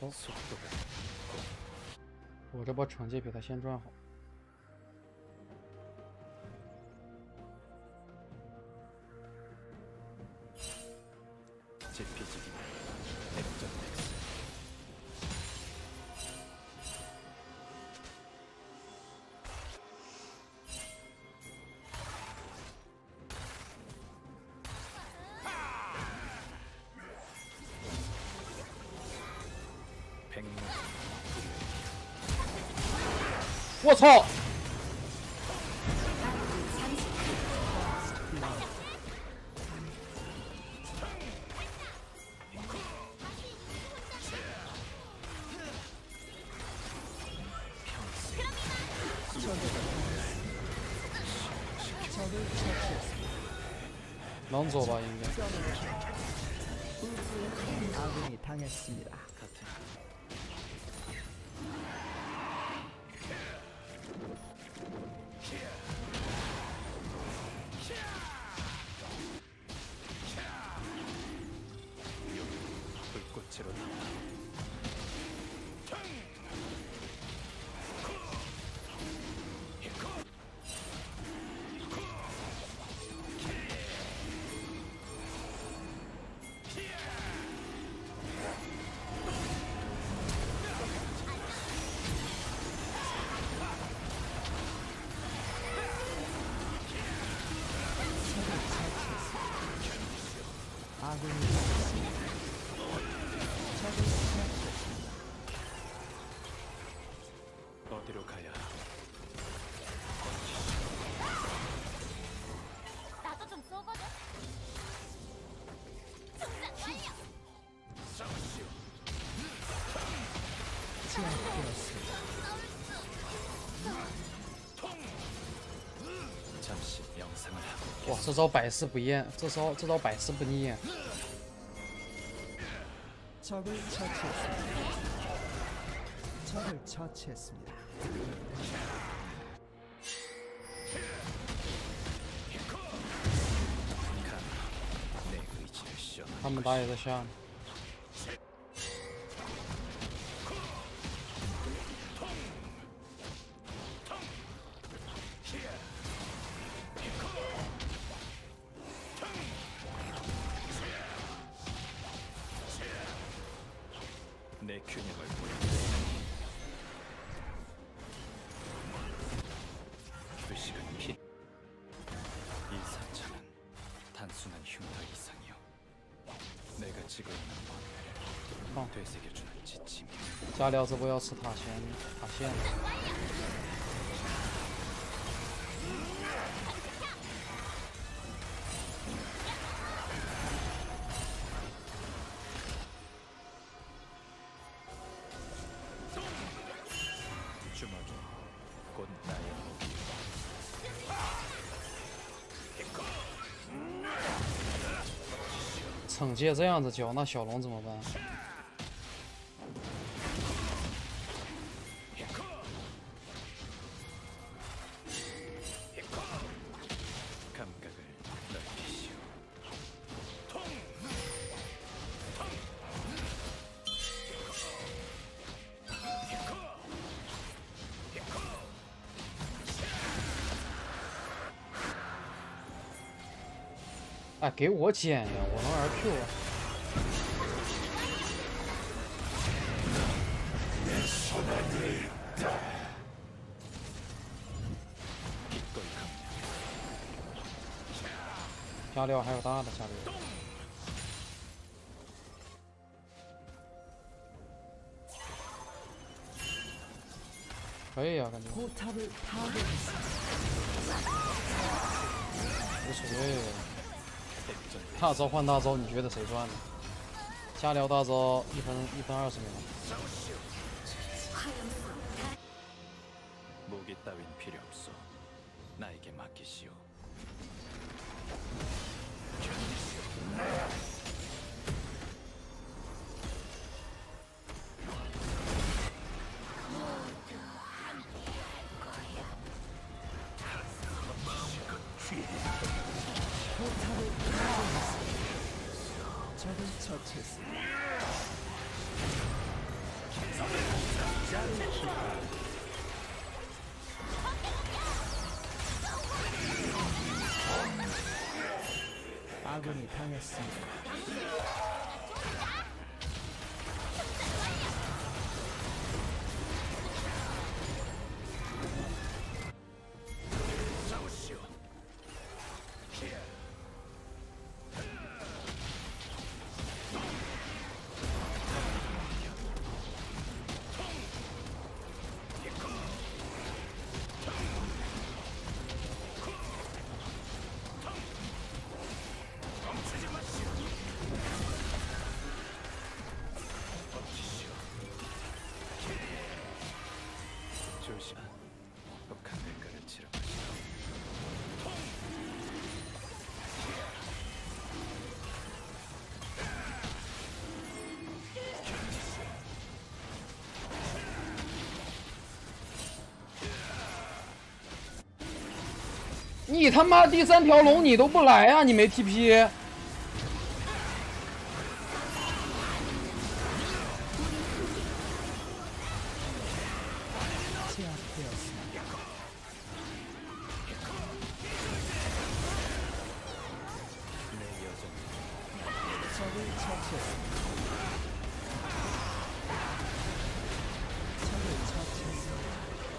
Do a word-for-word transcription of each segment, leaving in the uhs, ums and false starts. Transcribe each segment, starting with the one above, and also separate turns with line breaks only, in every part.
哦，我这波惩戒比他先赚好。 我操！能走吧？应该。
아군이 당했습니다.
불꽃으로
아군이 당했습니다. 적을 처치했습니다.
어디로 가야?
나도 좀 쏘거든. 충전 완료.
싸우시오.
제압되었습니다.
잠시 명상을 하고.
哇，这招百试不厌，这招这招百试不腻。
적을 처치했습니다. 적을 처치했습니다.
내 의지를 시험.
他们打野在下面。
내 균형을 보여. 의식은 피. 이 사창은 단순한 흉터 이상이요. 내가 지고 있는 권뇌를 되새겨주는 지침이요.
加料这波要吃塔线，塔线。
주먹이 곧 나의 무기.
惩戒这样子交，那小龙怎么办？
감각을 넓히시오.
哎，给我捡呀！我能 R Q 啊！ 加料还有大的加料。可以啊，感觉
포탑을 파괴했습니다.
无所谓。大招换大招，你觉得谁赚呢？加料大招一分一分二十秒。
무기 따윈 필요 없어. 나에게 맡기시오.
포탑을 파괴했습니다. 적을 처치했습니다. 아군이 당했습니다.
조심. 혹한 대가를 치러보시오.
你他妈第三条龙你都不来啊！你没 T P。
제압되었습니다.
내 여정
적을 처치했습니다. 적을 처치했습니다.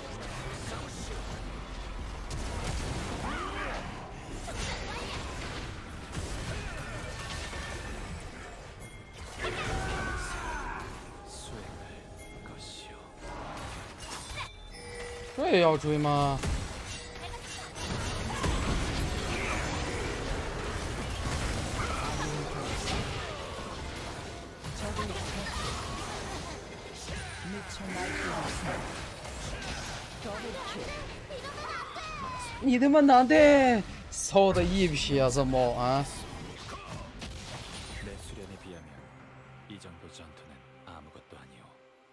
수행할 것이오.
这也要追吗？
적을 처치. 미쳐 날뛰고 있습니다. 더블킬.
你他妈难得凑的一批啊，这猫啊！
내 수련에 비하면 이 정도 전투는 아무것도 아니오.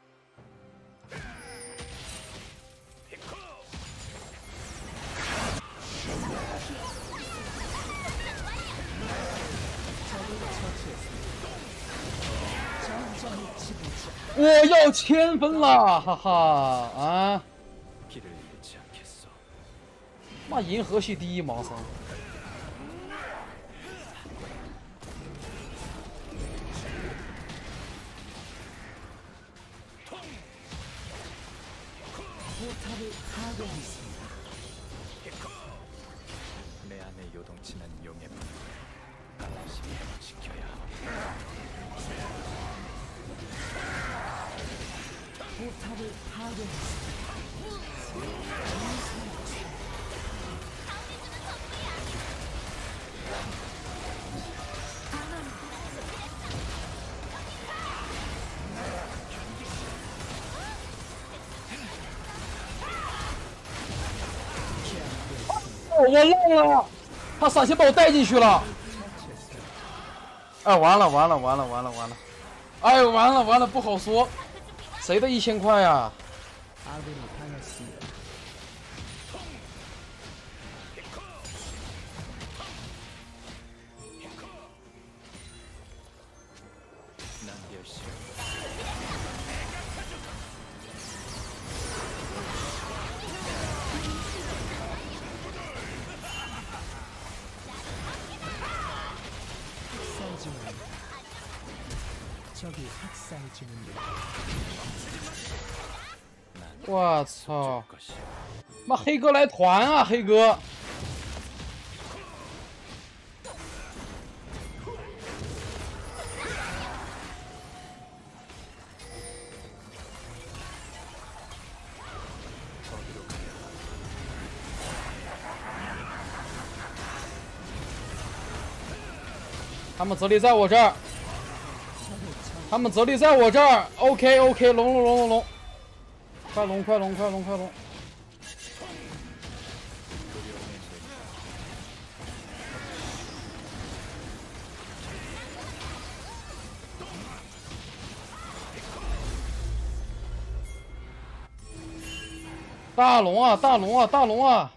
적을 처치했습니다. 전장의 지도자.
我要千分了，哈哈啊！
길을 잃지 않겠소.
妈，银河系第一盲僧。
포탑을 파괴했습니다.
내 안에 요동치는 용의 분을 반드시 지켜야 하오.
포탑을 파괴했습니다.
哦，我漏了，他闪现把我带进去了。哎，完了完了完了完了完了！哎呦，完了完了，不好说，谁的一千块呀？
아군이 당했습니다.
난 열심히
학살 중입니다. 적이 학살 중입니다.
我操！
것이오.
妈，黑哥来团啊，黑哥！ 他们泽里在我这儿，他们泽里在我这儿。OK OK， 龙龙龙龙龙，快龙快龙快龙快龙！大龙啊大龙啊大龙啊！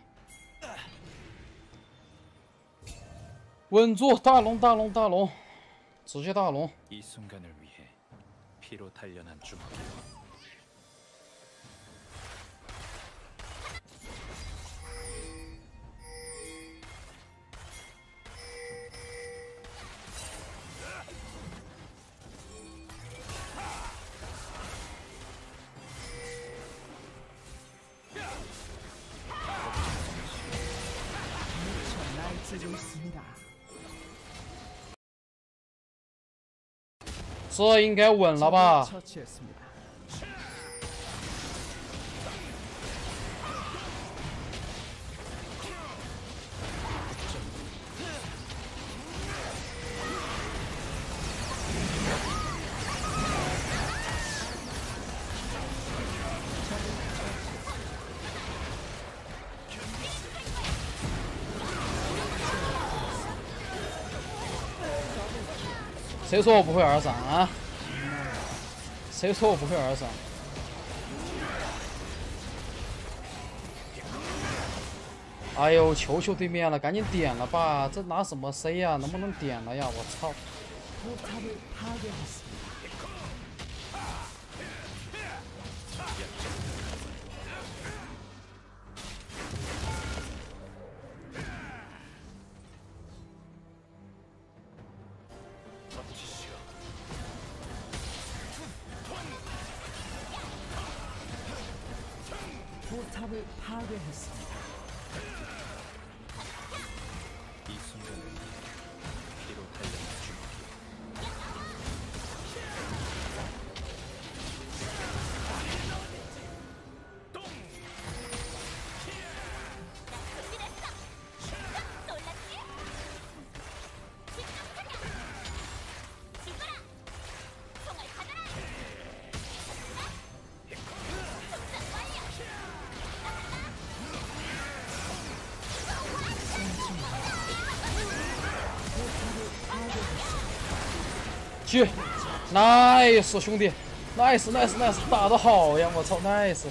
稳住，大龙，大龙，大龙，直接大龙。
이 순간을 위해 피로 단련한 주먹이요.
쓰고 있습니다.
这应该稳了吧？
처치했습니다.
谁说我不会二上啊？谁说我不会二上？哎呦，求求对面了，赶紧点了吧！这拿什么 C 呀、啊？能不能点了呀？我操！
포탑을 파괴했습니다. 포탑을 파괴했습니다.
이 순간을 피로 달려라 주먹이.
놀랐지? 집중하자. 지구라. 총알 받아라. 작전 완료.
去 ，nice 兄弟 ，nice nice nice， 打得好呀！我操 ，nice。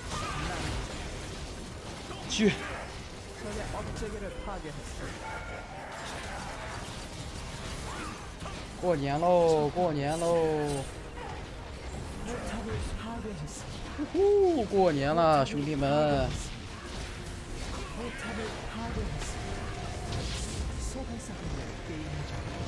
去，
적의 억제기를 파괴했습니다.
过年喽，过年喽！
포탑을 파괴했습니다.
呼，过年了，兄弟们！
포탑을 파괴했습니다. 소환사들의 게임이죠.